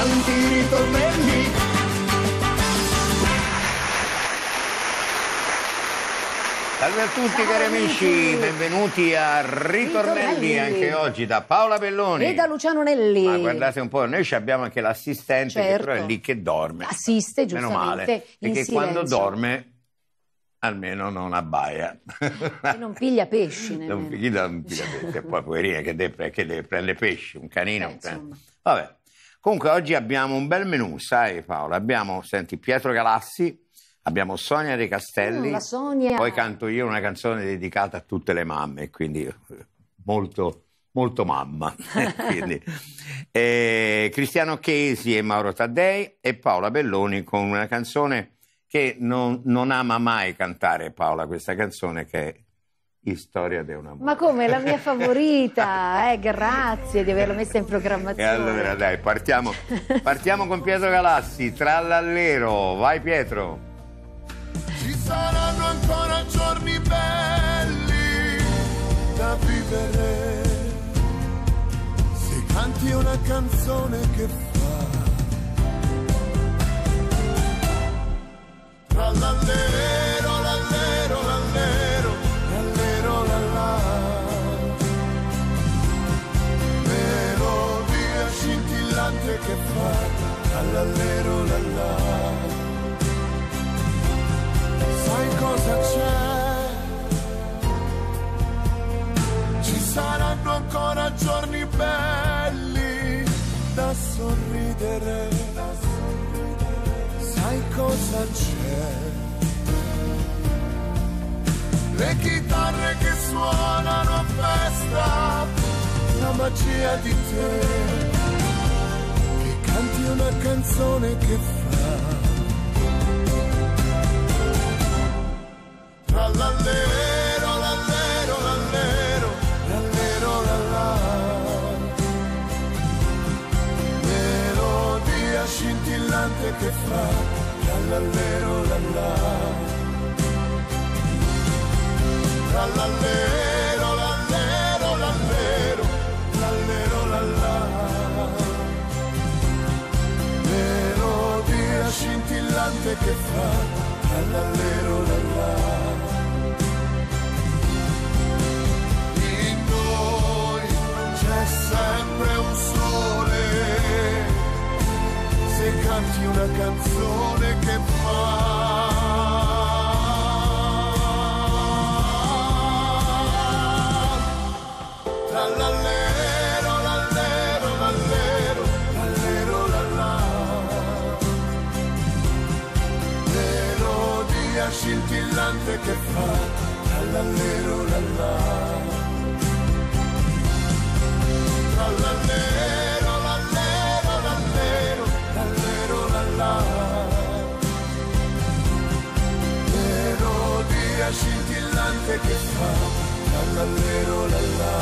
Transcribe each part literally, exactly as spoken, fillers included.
tanti ritornelli. Salve a tutti cari amici, benvenuti a Ritornelli, Ritornelli anche oggi da Paola Belloni e da Luciano Nelli. Ma guardate un po', noi abbiamo anche l'assistente, certo, che però è lì che dorme. Assiste, giustamente. Meno male, perché quando dorme almeno non abbaia. E non piglia pesci nemmeno. Non piglia, non piglia pesci, e poi poverina che deve, che deve prendere pesci, un canino. Eh, prende. Vabbè, comunque oggi abbiamo un bel menù, sai Paola, abbiamo, senti, Pietro Galassi. Abbiamo Sonia De Castelli, oh, la Sonia. Poi canto io una canzone dedicata a tutte le mamme, quindi molto, molto mamma. quindi, eh, Cristiano Chesi e Mauro Taddei e Paola Belloni con una canzone che non, non ama mai cantare Paola, questa canzone che è Storia di un amore. Ma come, la mia favorita, eh, grazie di averla messa in programmazione. E allora dai, partiamo, partiamo con Pietro Galassi, Trallallero, vai Pietro. Ci saranno ancora giorni belli da vivere se canti una canzone che fa trallallero, lallero, lallero, lallero, lallà, melodia scintillante che fa trallallero, lallà. Sai cosa c'è? Ci saranno ancora giorni belli da sorridere, da sorridere. Sai cosa c'è? Le chitarre che suonano a festa, la magia di te, che canti una canzone che fa trallallero, lallero, lallero, lallero, lallà, melodia scintillante che fa trallallero, lallà, trallallero, lallero, lallero, lallero, lallà, melodia scintillante che fa trallallero, lallà. C'è sempre un sole se canti una canzone che fa trallallero, lallero, lallero, lallero, lallà, melodia scintillante che fa trallallero, lallà. Lallero, lallero, lallero, lallero, lallà, melodia scintillante che fa lallero, lallà,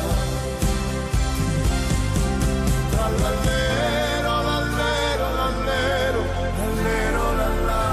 lallero, lallero, lallero, lallero, lallà.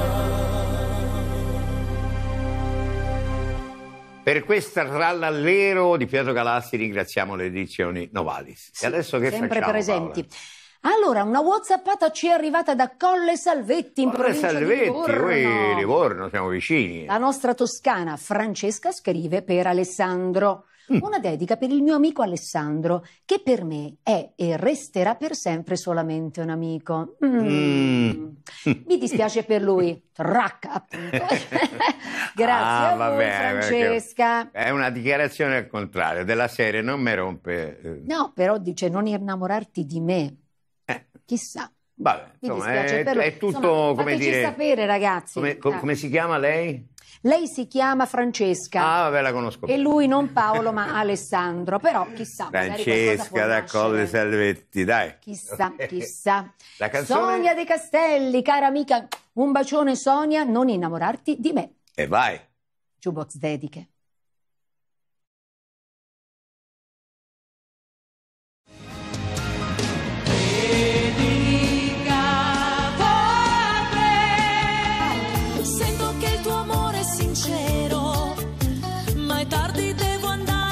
Per questo trallallero di Pietro Galassi ringraziamo le edizioni Novalis. Sì, e adesso che sempre facciamo, presenti. Paola? Allora, una WhatsAppata ci è arrivata da Colle Salvetti in Colle provincia Salvetti, di Livorno. Ui, Livorno, siamo vicini. La nostra toscana Francesca scrive per Alessandro. Mm. Una dedica per il mio amico Alessandro, che per me è e resterà per sempre solamente un amico. Mm. Mm. Mi dispiace per lui. Tracca, appunto. Grazie Ah, a va voi, bene, Francesca. È una dichiarazione al contrario, della serie non mi rompe. eh. No, però dice non innamorarti di me. Eh. Chissà. Vabbè, Mi insomma, dispiace è, per lui. è tutto, Insomma, come fateci dire... sapere, ragazzi. Come, com- Eh. come si chiama lei? Lei si chiama Francesca. Ah, vabbè, la conosco. E lui non Paolo, ma Alessandro. Però chissà. magari qualcosa può Francesca da nascere. Colle Salvetti, dai. Chissà, chissà. La canzone... Sonia De Castelli, cara amica, un bacione Sonia, non innamorarti di me. E vai. Jukebox dediche.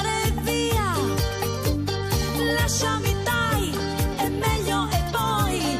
Lasciami dai, è meglio e poi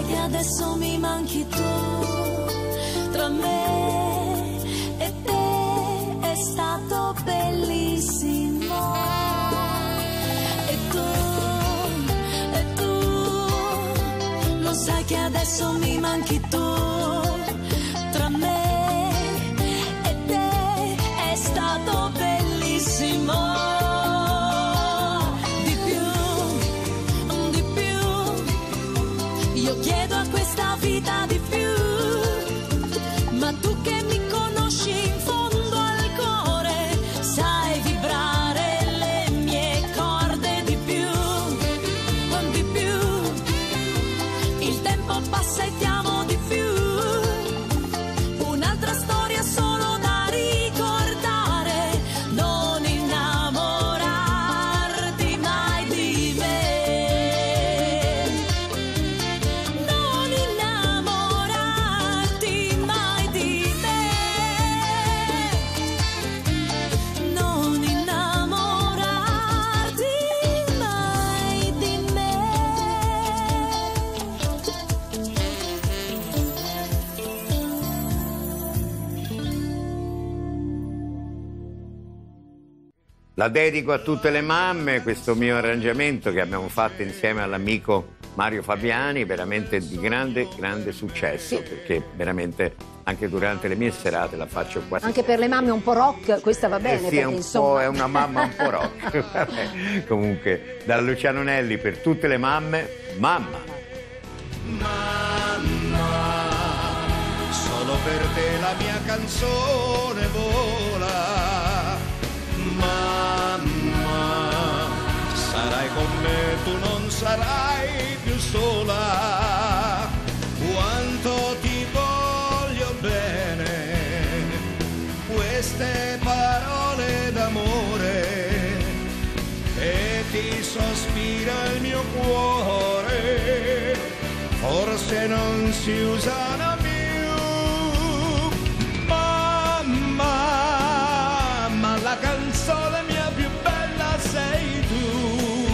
sai che adesso mi manchi tu, tra me e te è stato bellissimo. E tu, e tu, lo sai che adesso mi manchi tu, tra me e te è stato bellissimo. Io chiedo a questa vita di più, ma tu che mi conosci in fondo al cuore, sai vibrare le mie corde di più, di più. Il tempo passa e ti amo di più, un'altra storia solo da ricordare, non innamorarti mai di me. La dedico a tutte le mamme, questo mio arrangiamento che abbiamo fatto insieme all'amico Mario Fabiani, veramente di grande, grande successo, sì. Perché veramente anche durante le mie serate la faccio quasi. Anche per le mamme un po' rock, questa va bene, eh sì, perché è un insomma... po', è una mamma un po' rock. Vabbè. Comunque, da Luciano Nelli per tutte le mamme, mamma. Mamma, solo per te la mia canzone vola. Mamma, sarai con me, tu non sarai più sola. Quanto ti voglio bene, queste parole d'amore, e ti sospira il mio cuore, forse non si usano più. Mamma, ma la canzone mia più bella sei tu,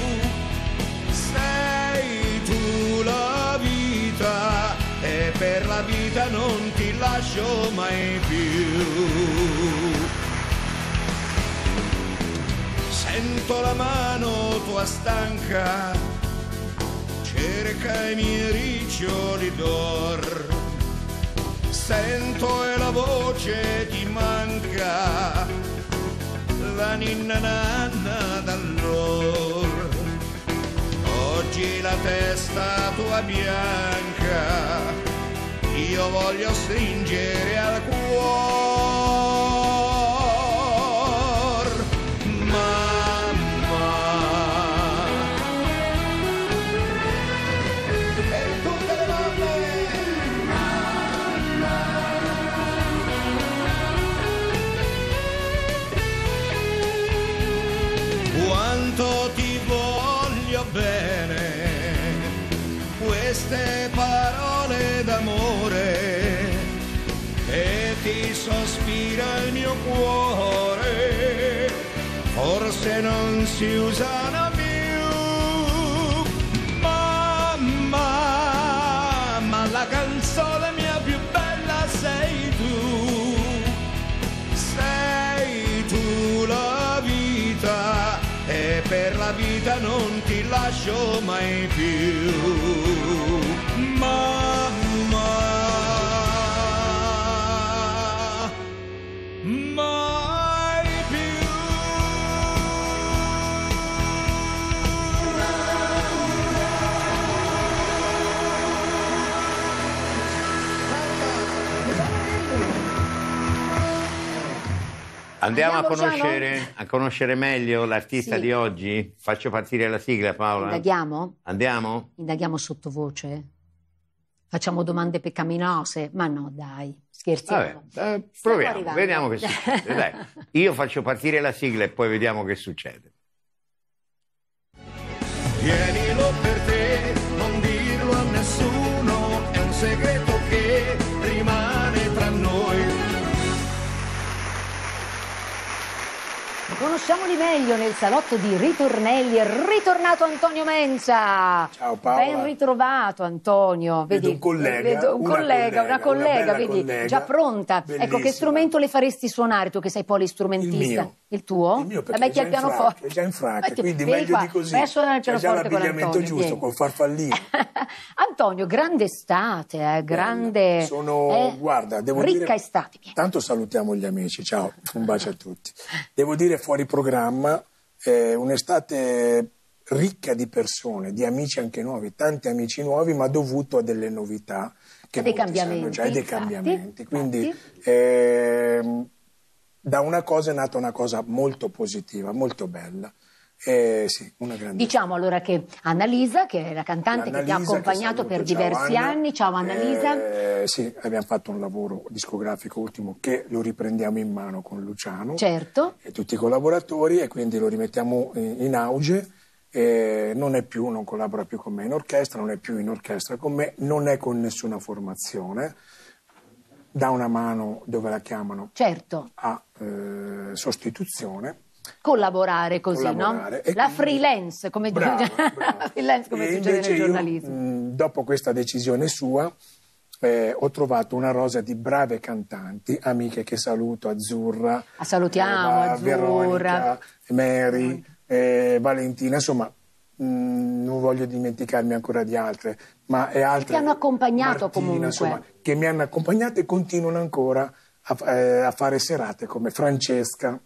sei tu la vita, e per la vita non ti lascio mai più. Sento la mano tua stanca, cerca i miei riccioli d'or, sento e la voce ti manca, la ninna nanna d'allora. Oggi la testa tua bianca, io voglio stringere al cuore. Mamma, per tutte le mamme. Quanto ti voglio bene, queste parole d'amore, e ti sospira il mio cuore, forse non si usano più. Mamma, ma la canzone mia più bella sei tu, sei tu la vita, e per la vita non ti lascio mai più. Mamma, mai più. Andiamo, Andiamo, a, conoscere, a conoscere meglio l'artista Sì. di oggi? Faccio partire la sigla, Paola. Indaghiamo? Andiamo? Indaghiamo sottovoce? Facciamo domande peccaminose? Ma no, dai, scherziamo. Vabbè, eh, Stiamo proviamo, arrivando. vediamo che succede. Dai. Io faccio partire la sigla e poi vediamo che succede. Tienilo per te, non dirlo a nessuno, è un segreto che rimane tra noi. Conosciamoli meglio nel salotto di Ritornelli. È ritornato Antonio Mensa. Ciao Paola. Ben ritrovato Antonio. Vedi, Vedo un collega, vedo un una collega, una collega, collega, una bella vedi, collega. già pronta. Bellissima. Ecco, che strumento le faresti suonare tu che sei polistrumentista? Il mio. Il tuo? Il mio, perché Vabbè, è chi ha già il in pianoforte? fracche, è già in fracche, Metti- quindi vieni meglio qua, di così. vai a suonare il C'è già pianoforte con l'abbigliamento Antonio, giusto, vieni. col farfallino. Antonio, grande estate, eh, grande. Sono, eh, guarda, devo ricca dire, estate. Vieni. tanto salutiamo gli amici, ciao, un bacio a tutti. Devo dire fuori programma, eh, un'estate ricca di persone, di amici anche nuovi, tanti amici nuovi, ma dovuto a delle novità che E dei molti cambiamenti, sanno già, e dei infatti, cambiamenti. Quindi infatti. ehm, da una cosa è nata una cosa molto positiva, molto bella. Eh, sì, una grande Diciamo allora che Annalisa, che è la cantante che ti ha Annalisa, che accompagnato saluto, per ciao diversi Anna. anni. Ciao Annalisa. Eh, sì, abbiamo fatto un lavoro discografico ultimo che lo riprendiamo in mano con Luciano Certo. e tutti i collaboratori, e quindi lo rimettiamo in, in auge. Eh, non è più, non collabora più con me in orchestra, non è più in orchestra con me, non è con nessuna formazione, dà una mano dove la chiamano Certo. a eh, sostituzione. Collaborare così, Collaborare. no? E La quindi- freelance, come, Brava, la brava. freelance, come E succede invece nel io, giornalismo. mh, dopo questa decisione sua, eh, ho trovato una rosa di brave cantanti, amiche che saluto, Azzurra, Ah, salutiamo, Eva, Azzurra. Veronica, Mary, eh, Valentina, insomma, mh, non voglio dimenticarmi ancora di altre, ma e altre. Ti hanno accompagnato Martina, comunque. insomma, che mi hanno accompagnato e continuano ancora a, eh, a fare serate come Francesca.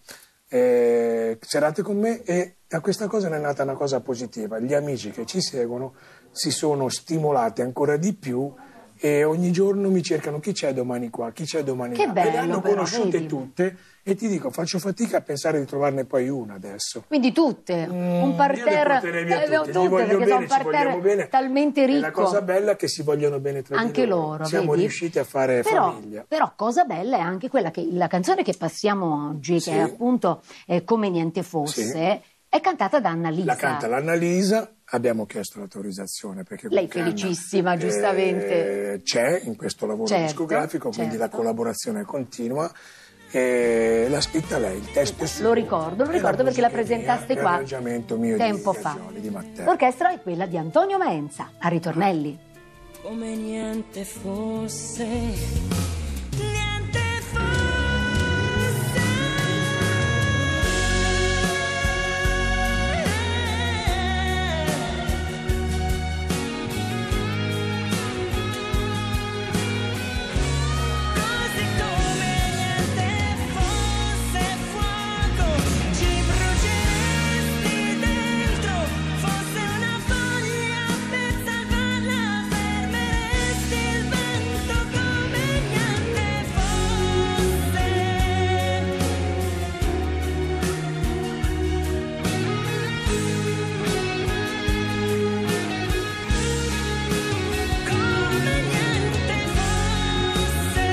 Eh, serate con me, e da questa cosa ne è nata una cosa positiva. Gli amici che ci seguono si sono stimolati ancora di più e ogni giorno mi cercano chi c'è domani qua, chi c'è domani Che là. bello, e le hanno però, conosciute vedi? tutte, e ti dico, faccio fatica a pensare di trovarne poi una adesso. Quindi tutte, Mm, un io parterre, le porterei via eh, tutte, tutte, gli voglio perché bene, sono un ci vogliamo parterre bene. talmente E ricco. la cosa bella è che si vogliono bene tra di Anche loro, Siamo vedi? riusciti a fare però, famiglia. però cosa bella è anche quella che la canzone che passiamo oggi, Sì. che è appunto eh, Come niente fosse, Sì. è cantata da Annalisa. La canta l'Annalisa, abbiamo chiesto l'autorizzazione perché Lei con Canna, felicissima, giustamente. eh, c'è in questo lavoro Certo, discografico, quindi certo. la collaborazione continua. E l'ha scritta lei, il testo è suo. Lo ricordo, lo E ricordo perché la musica è presentaste mia, qua l'arrangiamento mio tempo di fa. Gazzoli, di Matteo. L'orchestra è quella di Antonio Mensa, a Ritornelli. Come niente fosse, niente fosse. Così come niente fosse fuoco, ci bruceresti dentro. Fosse una foglia per salvarla, fermeresti il vento come niente fosse. Come niente fosse.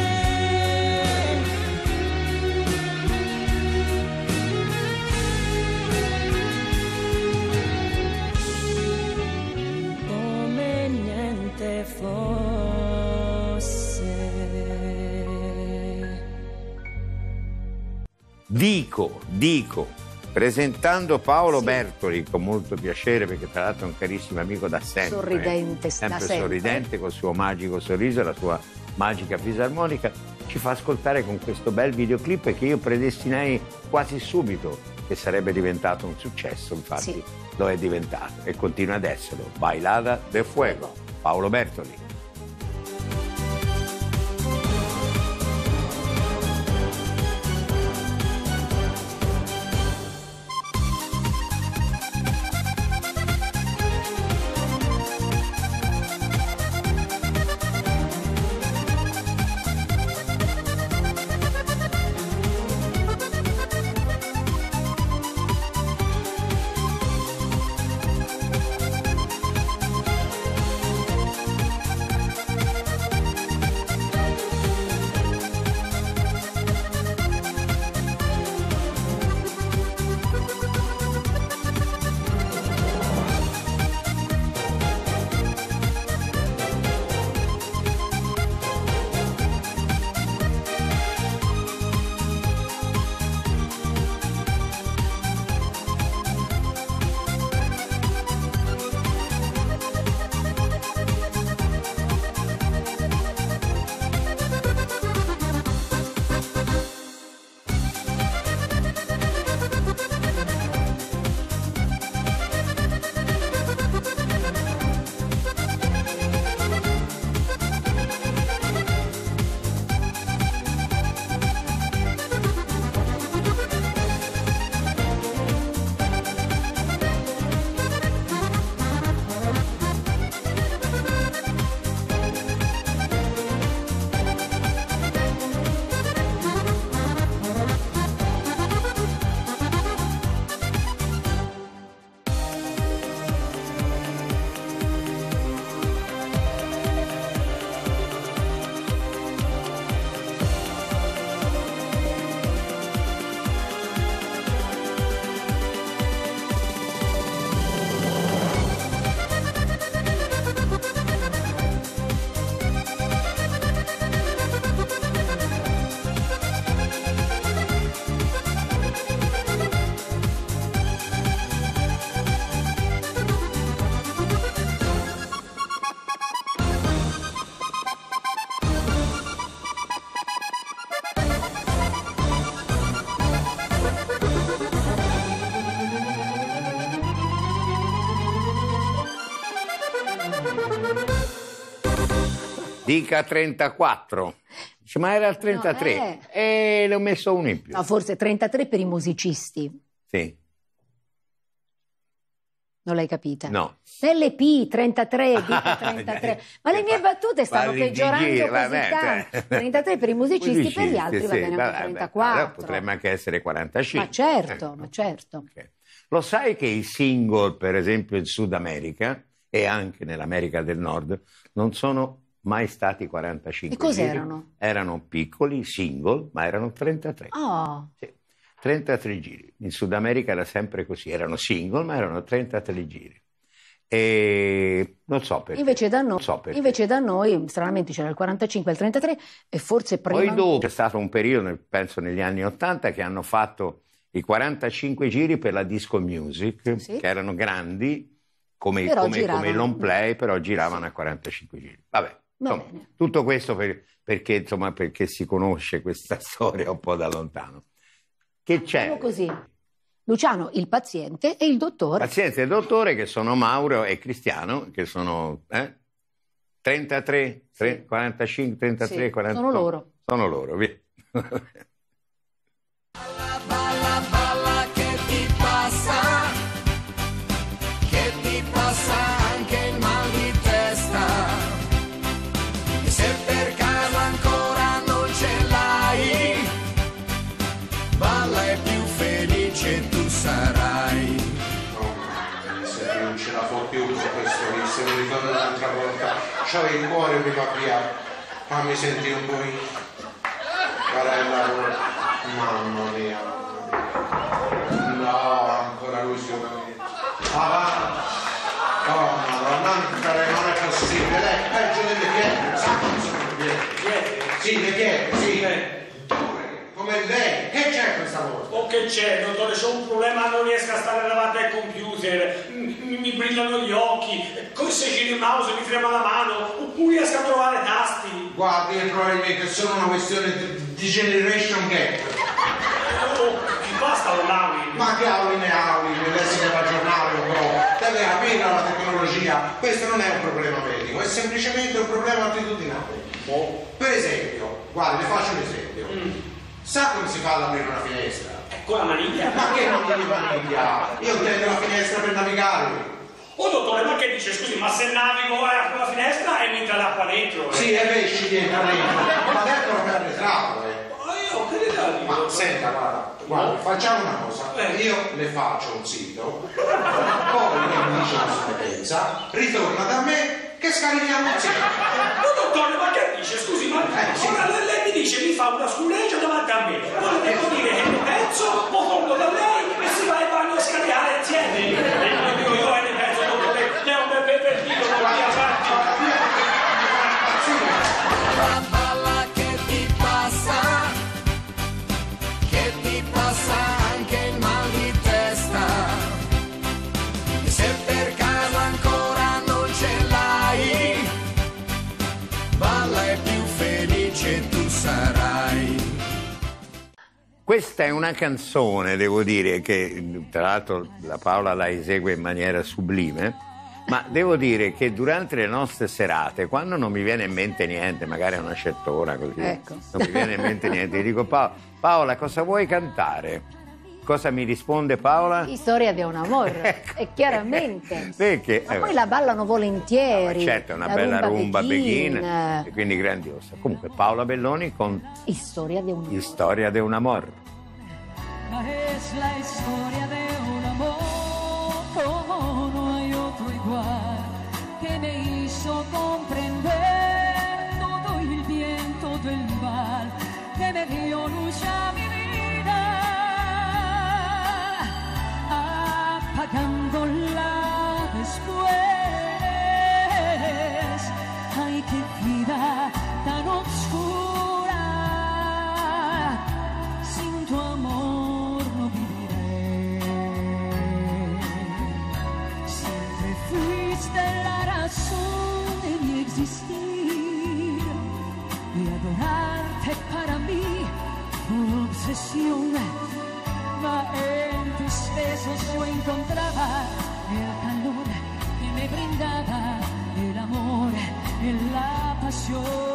Come niente fosse. Dico, dico, presentando Paolo Bertoli con molto piacere, perché tra l'altro è un carissimo amico da sempre. Sorridente, eh, da sempre sempre. sorridente, col suo magico sorriso e la sua magica fisarmonica, ci fa ascoltare con questo bel videoclip che io predestinai quasi subito che sarebbe diventato un successo, infatti Sì. lo è diventato e continua ad esserlo. Bailada de Fuego, Paolo Bertoli. Dica trentaquattro. Dice, ma era il trentatré. No, E le ho messo uno in più. No, forse trentatré per i musicisti. Sì. Non l'hai capita? No. L P trentatré, dica trentatré. Ma le mie battute stanno Vale, peggiorando Gigi, così vabbè, tanto. cioè. trentatré per i musicisti, per gli altri sì, va bene vabbè, anche trentaquattro. allora potrebbe anche essere quarantacinque. Ma certo, Ecco. ma certo. Ok. Lo sai che i single, per esempio in Sud America e anche nell'America del Nord, non sono mai stati quarantacinque. E cos'erano? Giri. Erano piccoli, single, ma erano trentatré. Oh, Sì, trentatré giri. In Sud America era sempre così, erano single, ma erano trentatré giri. E non so perché. invece da, no- non so perché. invece da noi, stranamente, c'era il quarantacinque e il trentatré e forse prima... Poi dopo c'è stato un periodo, nel- penso negli anni ottanta, che hanno fatto i quarantacinque giri per la disco music, Sì. che erano grandi come, Però come, giravano. come long play, però giravano a quarantacinque giri. Vabbè, Va insomma, bene. tutto questo per- perché, insomma, perché si conosce questa storia un po' da lontano. Che c'è? Facciamo così. Luciano, il paziente, e il dottore. Pazienza e dottore, che sono Mauro e Cristiano, che sono eh? trentatré, tre- quarantacinque, trentatré, Sì, quaranta. sono loro. Sono loro, via. Balla, balla, che ti passa? Che ti passa anche il mal di testa? E se per caso ancora non ce l'hai, balla e più felice tu sarai. Se non ce la fa più con questo che se mi ricordo l'altra volta c'avevi il cuore prima via, fammi sentire un po' io. Barella, mamma mia, no, ancora lui sicuramente. Ah, va. Oh, madonna, non è possibile, lei è peggio delle pietre, sa come sono le pietre? Sì, le pietre, sì. Come lei, che c'è questa volta? Oh, che c'è, dottore? C'ho un problema, non riesco a stare davanti al computer, mi, mi brillano gli occhi, come se giri il mouse mi trema la mano, non riesco a trovare tasti. Guardi, probabilmente è solo una questione di, di generation gap. Oh, ti basta un auli? Ma che auli ne auli, lei si deve aggiornare un po', deve capire la tecnologia. Questo non è un problema medico, è semplicemente un problema attitudinale. Oh. Per esempio, guardi, le faccio un esempio. Mm. Sa come si fa ad aprire una finestra? Con la maniglia? Ma che non mi maniglia? Io intendo la finestra per navigare. Oh, dottore, ma che dice? Scusi, ma se navigo e apro la finestra e mi entra l'acqua dentro? Eh? Sì, e pesci dentro dentro, ma dentro per arretrato, eh. Ma io, che ne da dire? Ma senta, guarda, guarda, facciamo una cosa, Eh. io le faccio un sito, poi lei mi dice la sua pensa, ritorna da me che scarichiamo insieme. Oh, dottore, ma che dice? Scusi, ma Eh, sì. ora lei, lei mi dice mi fa una scureggia davanti a me. Ora devo dire che mi penso, poi torno da lei e si va in bagno a scaricare insieme. E non dico io e ne penso, dottore, è un bel pervertito, non mi avanti. Balla, balla, che ti passa? Che ti passa anche il mal di testa? E se per caso ancora non ce l'hai, balla e più felice tu sarai. Questa è una canzone, devo dire, che tra l'altro la Paola la esegue in maniera sublime, ma devo dire che durante le nostre serate, quando non mi viene in mente niente, magari è una scettona così, Ecco. non mi viene in mente niente, gli dico "Pa- Paola, cosa vuoi cantare?" Cosa mi risponde Paola? Storia di un amore, Ecco. e chiaramente. Perché? Ma Eh, poi la ballano volentieri. certo, è una la bella rumba rumba beghin, beghin, e quindi grandiosa. Comunque Paola Belloni con Storia di un amore. Storia de un amor. Es la historia de un amor como no hay otro igual, que me hizo comprender todo el bien, todo el mal, que me dio luz a mi vida, apagándola después. Ay, qué vida tan oscura, sin tu amor no viviré. Siempre fuiste la razón de mi existir, y adorarte para mí fue obsesión. Ma en tus besos yo encontraba el calor que me brindaba el amor e la passione.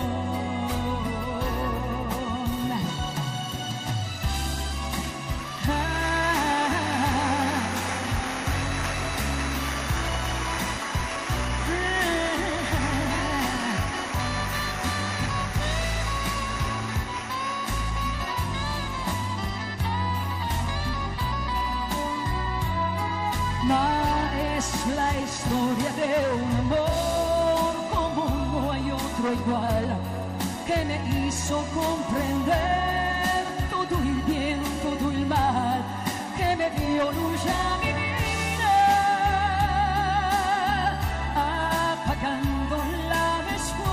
Ma es la historia de un amor como no hay otro igual, que me hizo comprender todo el bien, todo el mal, que me dio luz a mi vida, apagándola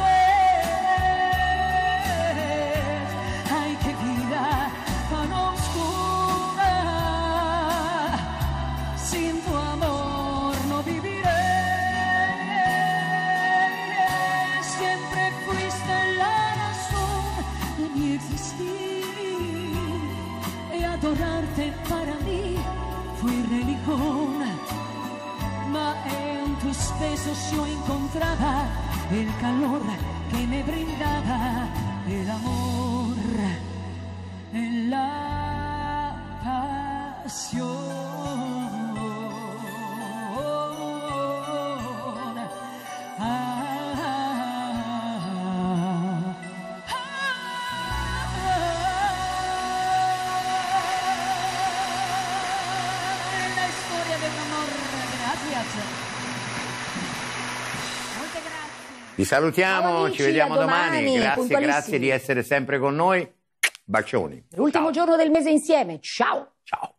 después. Ay, qué vida tan oscura, sin tu amor no viviré. Siempre fuiste la razón de mi existir, y adorarte para mí fue religión. Ma en tus besos yo encontraba el calor que me brindaba el amor, en la pasión. Vi salutiamo, Ciao amici, ci vediamo a domani. domani, Grazie, puntualissimi. grazie di essere sempre con noi. Bacioni. L'ultimo Ciao. giorno del mese insieme. Ciao! Ciao.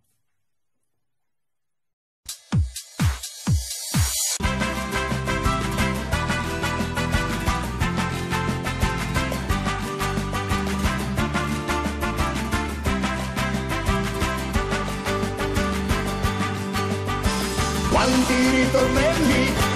Quanti ritornelli